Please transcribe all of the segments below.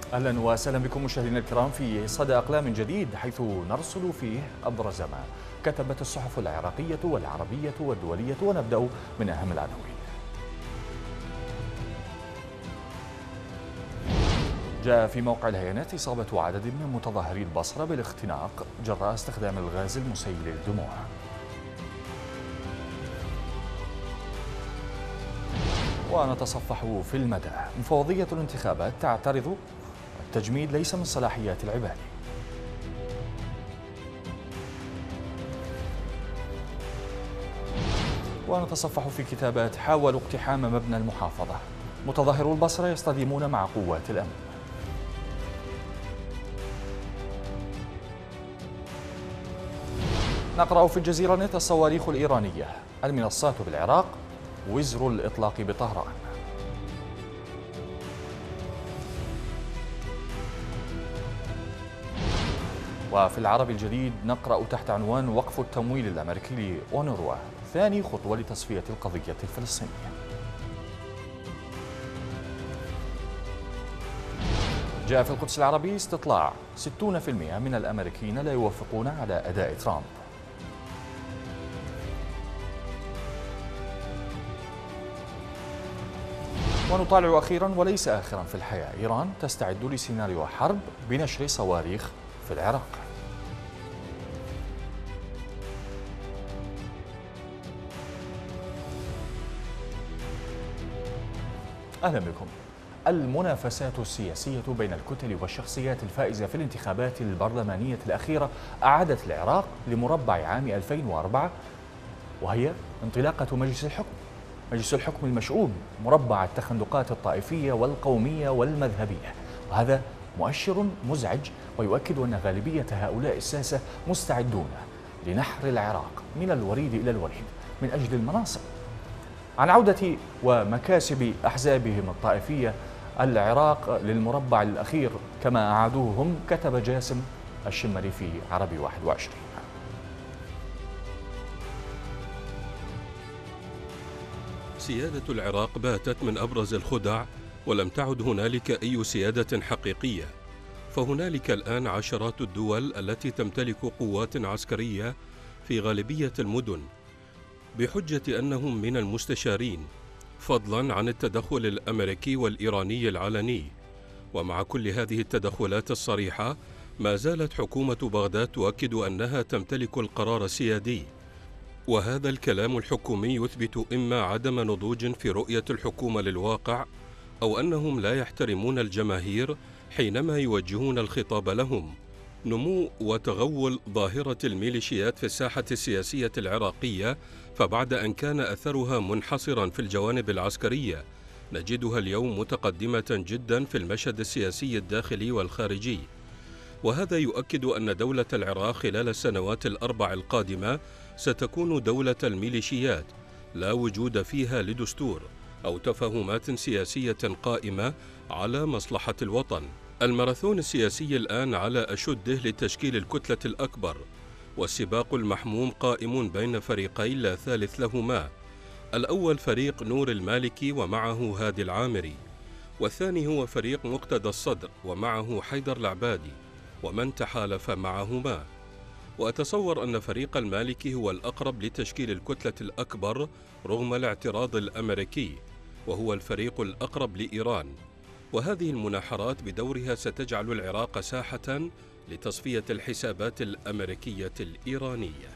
أهلا وسهلا بكم مشاهدينا الكرام في صدى أقلام جديد، حيث نرصد فيه أبرز ما كتبت الصحف العراقية والعربية والدولية، ونبدأ من أهم العناوين. جاء في موقع الهيئات إصابة عدد من متظاهري البصرة بالاختناق جراء استخدام الغاز المسيل للدموع. ونتصفح في المدى، مفوضية الانتخابات تعترض التجميد ليس من صلاحيات العبادي. ونتصفح في كتابات حاولوا اقتحام مبنى المحافظة، متظاهرو البصرة يصطدمون مع قوات الأمن. نقرأ في الجزيرة نت الصواريخ الإيرانية، المنصات بالعراق وزر الإطلاق بطهران. وفي العربي الجديد نقرأ تحت عنوان وقف التمويل الأمريكي لأونروا، ثاني خطوة لتصفية القضية الفلسطينية. جاء في القدس العربي استطلاع 60% من الأمريكيين لا يوافقون على أداء ترامب. ونطالع أخيرا وليس آخرا في الحياة، إيران تستعد لسيناريو حرب بنشر صواريخ في العراق. أهلا بكم. المنافسات السياسية بين الكتل والشخصيات الفائزة في الانتخابات البرلمانية الأخيرة أعادت العراق لمربع عام 2004، وهي انطلاقة مجلس الحكم. مجلس الحكم المشؤوم مربع التخندقات الطائفية والقومية والمذهبية، وهذا مؤشر مزعج ويؤكد أن غالبية هؤلاء الساسة مستعدون لنحر العراق من الوريد إلى الوريد من أجل المناصب. عن عودة ومكاسب أحزابهم الطائفية العراق للمربع الأخير كما أعادوه هم، كتب جاسم الشمري في عربي 21. سيادة العراق باتت من أبرز الخدع، ولم تعد هنالك أي سيادة حقيقية، فهنالك الآن عشرات الدول التي تمتلك قوات عسكرية في غالبية المدن بحجة أنهم من المستشارين، فضلا عن التدخل الأمريكي والإيراني العلني. ومع كل هذه التدخلات الصريحة، ما زالت حكومة بغداد تؤكد أنها تمتلك القرار السيادي، وهذا الكلام الحكومي يثبت إما عدم نضوج في رؤية الحكومة للواقع، أو أنهم لا يحترمون الجماهير حينما يوجهون الخطاب لهم. نمو وتغول ظاهرة الميليشيات في الساحة السياسية العراقية، فبعد أن كان أثرها منحصرا في الجوانب العسكرية، نجدها اليوم متقدمة جدا في المشهد السياسي الداخلي والخارجي. وهذا يؤكد أن دولة العراق خلال السنوات الأربع القادمة ستكون دولة الميليشيات، لا وجود فيها لدستور أو تفاهمات سياسية قائمة على مصلحة الوطن. الماراثون السياسي الآن على أشده لتشكيل الكتلة الأكبر، والسباق المحموم قائم بين فريقين لا ثالث لهما. الأول فريق نور المالكي ومعه هادي العامري، والثاني هو فريق مقتدى الصدر ومعه حيدر العبادي ومن تحالف معهما. وأتصور أن فريق المالكي هو الأقرب لتشكيل الكتلة الأكبر رغم الاعتراض الأمريكي، وهو الفريق الأقرب لإيران. وهذه المناحرات بدورها ستجعل العراق ساحة لتصفية الحسابات الأمريكية الإيرانية.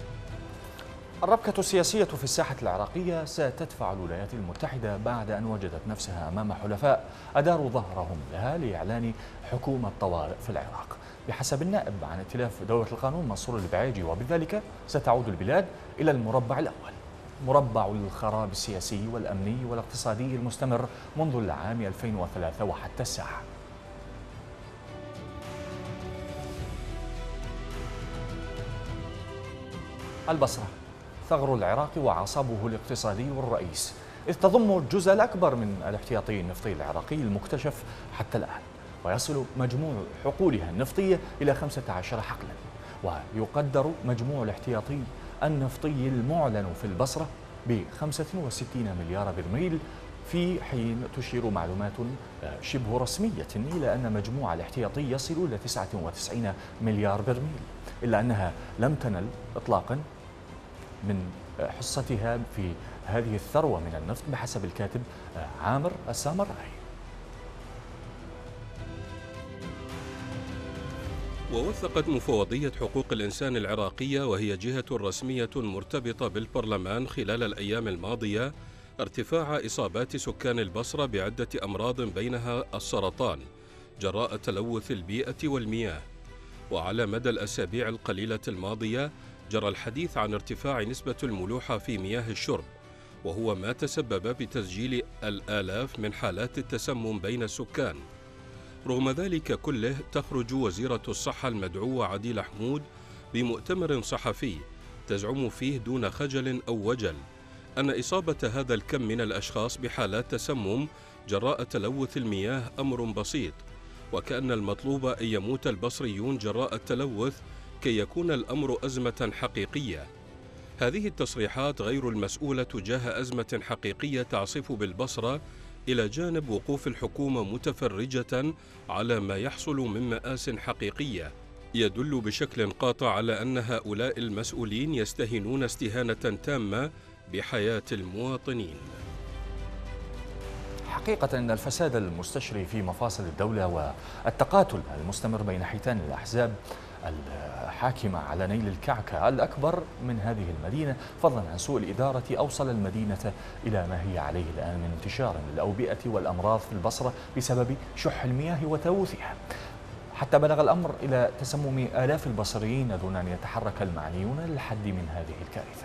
الربكة السياسية في الساحة العراقية ستدفع الولايات المتحدة بعد أن وجدت نفسها أمام حلفاء أداروا ظهرهم لها لإعلان حكومة طوارئ في العراق بحسب النائب عن ائتلاف دولة القانون منصور البعيجي، وبذلك ستعود البلاد إلى المربع الأول، مربع الخراب السياسي والأمني والاقتصادي المستمر منذ العام 2003 وحتى الساعة. البصرة ثغر العراق وعصبه الاقتصادي والرئيس، إذ تضم الجزء الأكبر من الاحتياطي النفطي العراقي المكتشف حتى الآن، ويصل مجموع حقولها النفطية إلى 15 حقلا، ويقدر مجموع الاحتياطي النفطي المعلن في البصرة ب 65 مليار برميل في حين تشير معلومات شبه رسمية إلى أن مجموع الاحتياطي يصل إلى 99 مليار برميل، إلا أنها لم تنل إطلاقا من حصتها في هذه الثروة من النفط بحسب الكاتب عامر السامرائي. ووثقت مفوضية حقوق الإنسان العراقية، وهي جهة رسمية مرتبطة بالبرلمان، خلال الأيام الماضية ارتفاع إصابات سكان البصرة بعدة أمراض بينها السرطان جراء تلوث البيئة والمياه. وعلى مدى الأسابيع القليلة الماضية جرى الحديث عن ارتفاع نسبة الملوحة في مياه الشرب، وهو ما تسبب بتسجيل الآلاف من حالات التسمم بين السكان. رغم ذلك كله تخرج وزيرة الصحة المدعوة عديلة حمود بمؤتمر صحفي تزعم فيه دون خجل أو وجل أن إصابة هذا الكم من الأشخاص بحالات تسمم جراء تلوث المياه أمر بسيط، وكأن المطلوب أن يموت البصريون جراء التلوث كي يكون الأمر أزمة حقيقية. هذه التصريحات غير المسؤولة تجاه أزمة حقيقية تعصف بالبصرة، إلى جانب وقوف الحكومة متفرجة على ما يحصل من مآس حقيقية، يدل بشكل قاطع على أن هؤلاء المسؤولين يستهينون استهانة تامة بحياة المواطنين. حقيقة أن الفساد المستشري في مفاصل الدولة والتقاتل المستمر بين حيتان الأحزاب الحاكمة على نيل الكعكة الأكبر من هذه المدينة، فضلا عن سوء الإدارة، أوصل المدينة إلى ما هي عليه الآن من انتشار للأوبئة والأمراض في البصرة بسبب شح المياه وتلوثها، حتى بلغ الأمر إلى تسمم آلاف البصريين دون أن يتحرك المعنيون للحد من هذه الكارثة.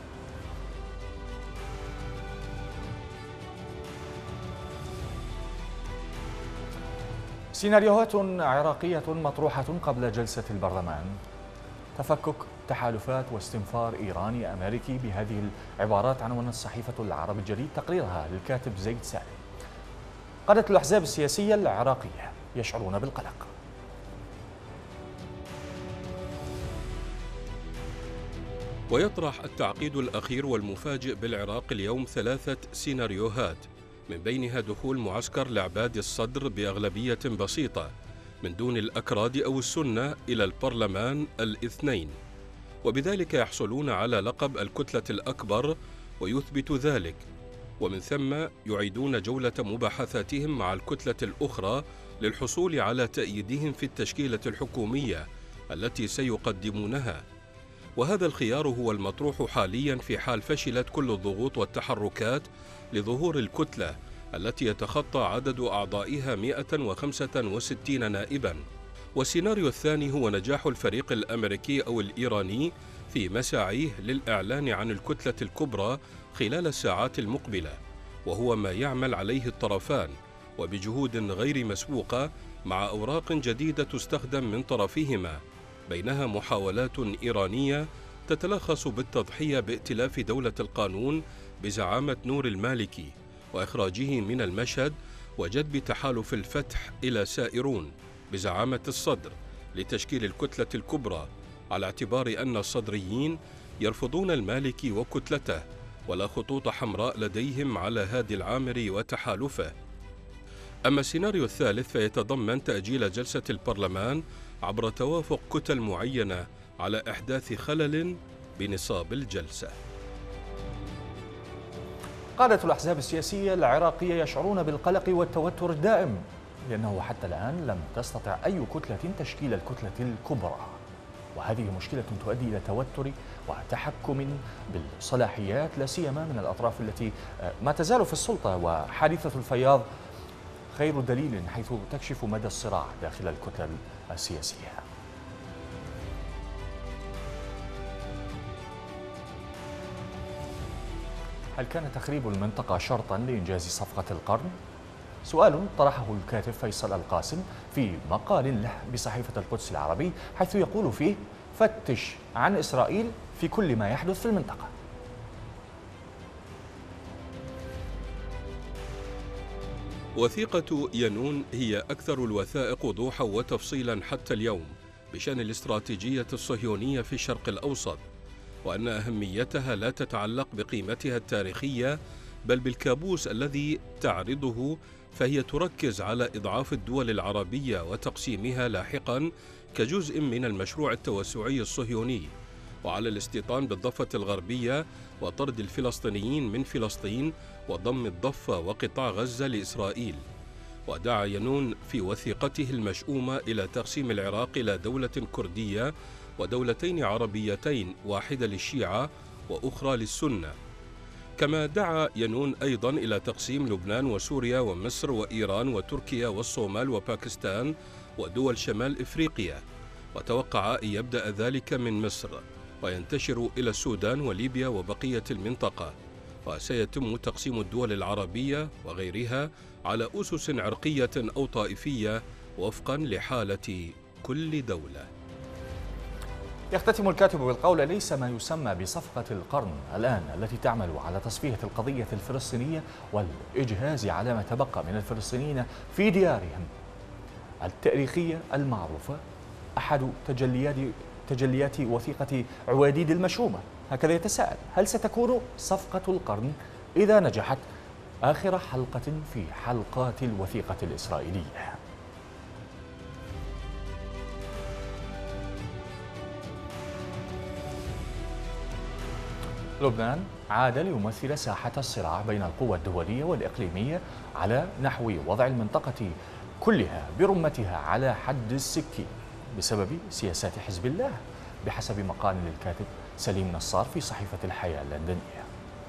سيناريوهات عراقية مطروحة قبل جلسة البرلمان: تفكك تحالفات واستنفار إيراني أمريكي. بهذه العبارات عنونت صحيفة العرب الجديد تقريرها للكاتب زيد سالم. قادة الأحزاب السياسية العراقية يشعرون بالقلق. ويطرح التعقيد الأخير والمفاجئ بالعراق اليوم 3 سيناريوهات، من بينها دخول معسكر لعباد الصدر بأغلبية بسيطة من دون الأكراد أو السنة إلى البرلمان الاثنين، وبذلك يحصلون على لقب الكتلة الأكبر ويثبت ذلك، ومن ثم يعيدون جولة مباحثاتهم مع الكتلة الأخرى للحصول على تأييدهم في التشكيلة الحكومية التي سيقدمونها. وهذا الخيار هو المطروح حاليا في حال فشلت كل الضغوط والتحركات لظهور الكتلة التي يتخطى عدد أعضائها 165 نائبا. والسيناريو الثاني هو نجاح الفريق الأمريكي أو الإيراني في مساعيه للإعلان عن الكتلة الكبرى خلال الساعات المقبلة، وهو ما يعمل عليه الطرفان وبجهود غير مسبوقة مع أوراق جديدة تستخدم من طرفيهما، بينها محاولات إيرانية تتلخص بالتضحية بائتلاف دولة القانون بزعامة نور المالكي وإخراجه من المشهد، وجذب تحالف الفتح إلى سائرون بزعامة الصدر لتشكيل الكتلة الكبرى، على اعتبار أن الصدريين يرفضون المالكي وكتلته ولا خطوط حمراء لديهم على هادي العامري وتحالفه. أما السيناريو الثالث فيتضمن تأجيل جلسة البرلمان عبر توافق كتل معينة على إحداث خلل بنصاب الجلسة. قادة الأحزاب السياسية العراقية يشعرون بالقلق والتوتر الدائم، لأنه حتى الآن لم تستطع أي كتلة تشكيل الكتلة الكبرى، وهذه مشكلة تؤدي إلى توتر وتحكم بالصلاحيات، لا سيما من الأطراف التي ما تزال في السلطة. وحادثة الفياض خير دليل حيث تكشف مدى الصراع داخل الكتل السياسية. هل كان تخريب المنطقة شرطا لإنجاز صفقة القرن؟ سؤال طرحه الكاتب فيصل القاسم في مقال له بصحيفة القدس العربي، حيث يقول فيه: فتش عن إسرائيل في كل ما يحدث في المنطقة. وثيقة يانون هي أكثر الوثائق وضوحا وتفصيلا حتى اليوم بشأن الاستراتيجية الصهيونية في الشرق الأوسط، وأن أهميتها لا تتعلق بقيمتها التاريخية بل بالكابوس الذي تعرضه، فهي تركز على إضعاف الدول العربية وتقسيمها لاحقاً كجزء من المشروع التوسعي الصهيوني، وعلى الاستيطان بالضفة الغربية وطرد الفلسطينيين من فلسطين وضم الضفة وقطاع غزة لإسرائيل. ودعا ينون في وثيقته المشؤومة إلى تقسيم العراق إلى دولة كردية ودولتين عربيتين، واحدة للشيعة وأخرى للسنة. كما دعا ينون أيضا إلى تقسيم لبنان وسوريا ومصر وإيران وتركيا والصومال وباكستان ودول شمال إفريقيا، وتوقع أن يبدأ ذلك من مصر وينتشر إلى السودان وليبيا وبقية المنطقة، وسيتم تقسيم الدول العربية وغيرها على أسس عرقية أو طائفية وفقا لحالة كل دولة. يختتم الكاتب بالقول: ليس ما يسمى بصفقة القرن الآن التي تعمل على تصفية القضية الفلسطينية والإجهاز على ما تبقى من الفلسطينيين في ديارهم التاريخية المعروفة أحد تجليات وثيقة عواديد المشؤومة. هكذا يتساءل: هل ستكون صفقة القرن إذا نجحت آخر حلقة في حلقات الوثيقة الإسرائيلية؟ لبنان عاد ليمثل ساحة الصراع بين القوى الدولية والإقليمية على نحو وضع المنطقة كلها برمتها على حد السكين بسبب سياسات حزب الله، بحسب مقال للكاتب سليم نصار في صحيفة الحياة اللندنية.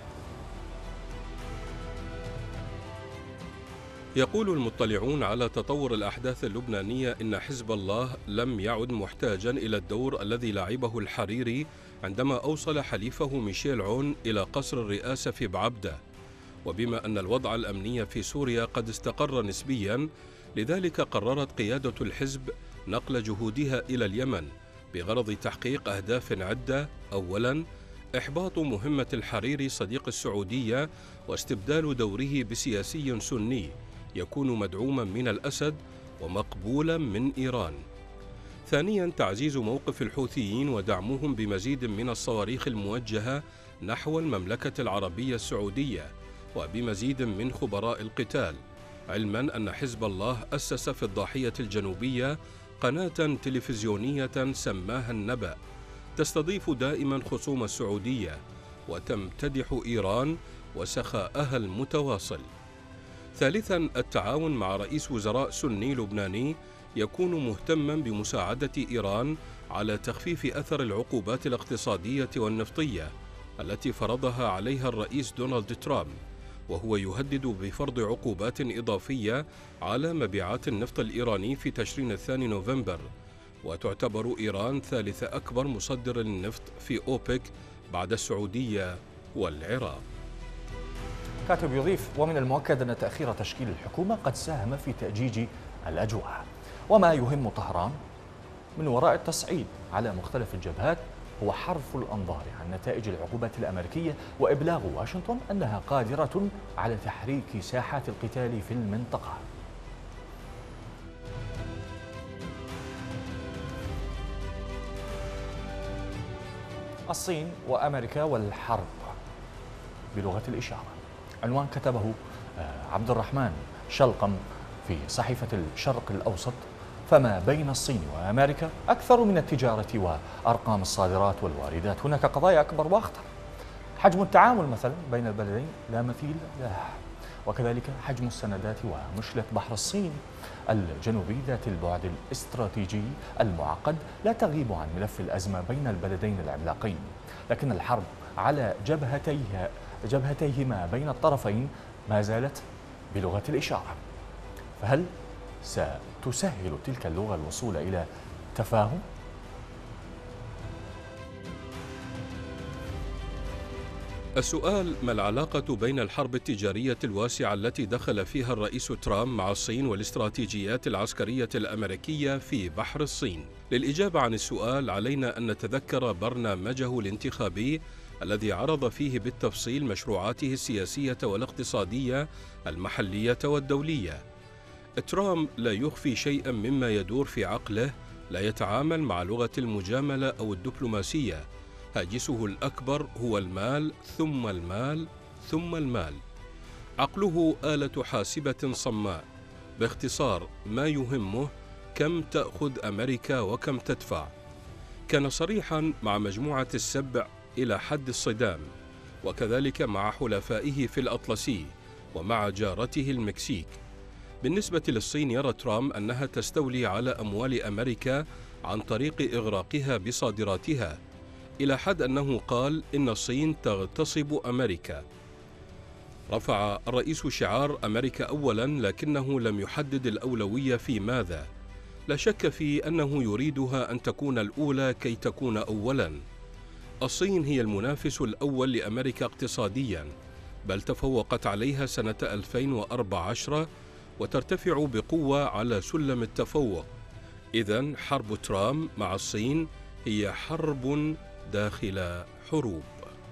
يقول المطلعون على تطور الأحداث اللبنانية إن حزب الله لم يعد محتاجا إلى الدور الذي لعبه الحريري عندما أوصل حليفه ميشيل عون إلى قصر الرئاسة في بعبدة، وبما أن الوضع الأمني في سوريا قد استقر نسبيا، لذلك قررت قيادة الحزب نقل جهودها إلى اليمن بغرض تحقيق أهداف عدة. أولا، إحباط مهمة الحريري صديق السعودية واستبدال دوره بسياسي سني يكون مدعوما من الأسد ومقبولا من إيران. ثانيا، تعزيز موقف الحوثيين ودعمهم بمزيد من الصواريخ الموجهة نحو المملكة العربية السعودية وبمزيد من خبراء القتال، علما أن حزب الله أسس في الضاحية الجنوبية قناة تلفزيونية سماها النبأ تستضيف دائما خصوم السعودية وتمتدح إيران وسخاءها المتواصل. ثالثا، التعاون مع رئيس وزراء سني لبناني يكون مهتما بمساعدة إيران على تخفيف أثر العقوبات الاقتصادية والنفطية التي فرضها عليها الرئيس دونالد ترامب، وهو يهدد بفرض عقوبات إضافية على مبيعات النفط الإيراني في تشرين الثاني نوفمبر، وتعتبر إيران ثالث أكبر مصدر للنفط في أوبك بعد السعودية والعراق. كاتب يضيف: ومن المؤكد أن تأخير تشكيل الحكومة قد ساهم في تأجيج الأجواء، وما يهم طهران من وراء التصعيد على مختلف الجبهات هو حرف الأنظار عن نتائج العقوبات الأمريكية وإبلاغ واشنطن أنها قادرة على تحريك ساحات القتال في المنطقة. الصين وأمريكا والحرب بلغة الإشارة، عنوان كتبه عبد الرحمن شلقم في صحيفة الشرق الأوسط. فما بين الصين وأمريكا أكثر من التجارة وأرقام الصادرات والواردات، هناك قضايا أكبر وأخطر. حجم التعامل مثلا بين البلدين لا مثيل له، وكذلك حجم السندات ومشكلة بحر الصين الجنوبي ذات البعد الاستراتيجي المعقد لا تغيب عن ملف الأزمة بين البلدين العملاقين، لكن الحرب على جبهتيهما بين الطرفين ما زالت بلغة الإشارة. فهل ستسهل تلك اللغة الوصول إلى تفاهم؟ السؤال: ما العلاقة بين الحرب التجارية الواسعة التي دخل فيها الرئيس ترامب مع الصين والاستراتيجيات العسكرية الأمريكية في بحر الصين؟ للإجابة عن السؤال علينا أن نتذكر برنامجه الانتخابي الذي عرض فيه بالتفصيل مشروعاته السياسية والاقتصادية المحلية والدولية. ترامب لا يخفي شيئا مما يدور في عقله، لا يتعامل مع لغة المجاملة أو الدبلوماسية، هاجسه الأكبر هو المال ثم المال ثم المال، عقله آلة حاسبة صماء، باختصار ما يهمه كم تأخذ أمريكا وكم تدفع. كان صريحا مع مجموعة السبع إلى حد الصدام، وكذلك مع حلفائه في الأطلسي ومع جارته المكسيك. بالنسبة للصين يرى ترامب أنها تستولي على أموال أمريكا عن طريق إغراقها بصادراتها، إلى حد أنه قال إن الصين تغتصب أمريكا. رفع الرئيس شعار أمريكا أولاً، لكنه لم يحدد الأولوية في ماذا. لا شك في أنه يريدها أن تكون الأولى كي تكون أولاً. الصين هي المنافس الأول لأمريكا اقتصادياً، بل تفوقت عليها سنة 2014 وترتفع بقوة على سلم التفوق. إذن حرب ترامب مع الصين هي حرب داخل حروب.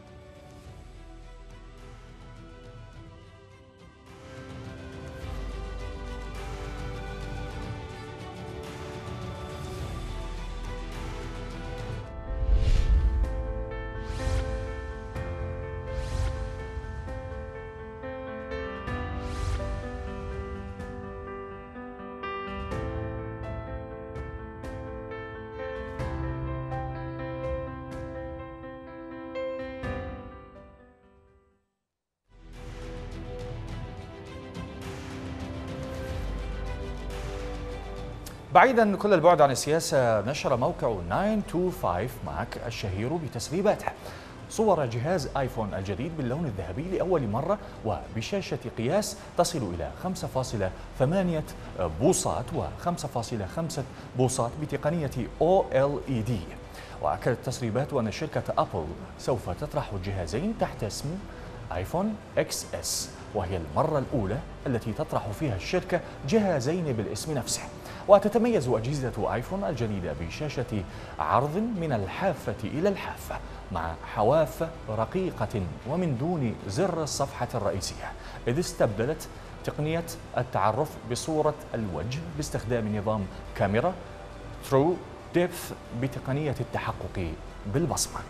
بعيدا كل البعد عن السياسة، نشر موقع 925 ماك الشهير بتسريباته صور جهاز آيفون الجديد باللون الذهبي لأول مرة وبشاشة قياس تصل إلى 5.8 بوصات و5.5 بوصات بتقنية OLED. وأكدت التسريبات أن شركة أبل سوف تطرح الجهازين تحت اسم آيفون XS، وهي المرة الأولى التي تطرح فيها الشركة جهازين بالاسم نفسه. وتتميز أجهزة آيفون الجديدة بشاشة عرض من الحافة إلى الحافة مع حواف رقيقة ومن دون زر الصفحة الرئيسية، إذ استبدلت تقنية التعرف بصورة الوجه باستخدام نظام كاميرا True Depth بتقنية التحقق بالبصمة.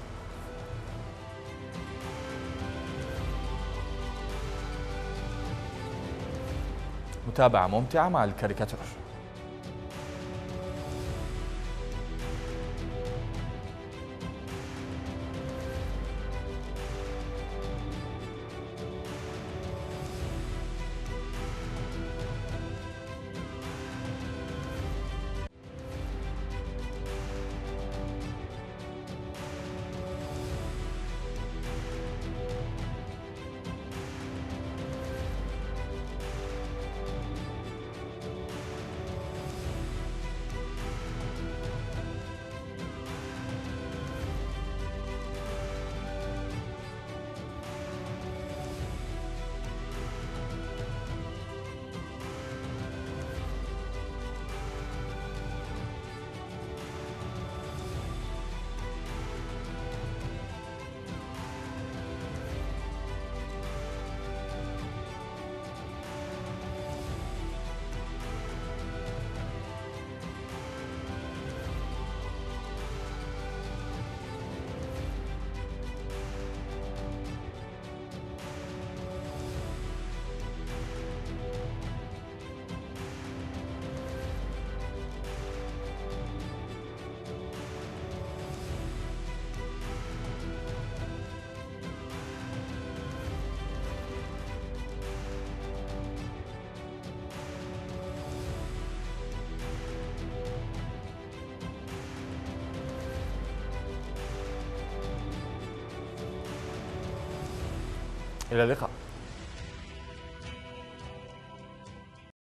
متابعة ممتعة مع الكاريكاتير. إلى اللقاء.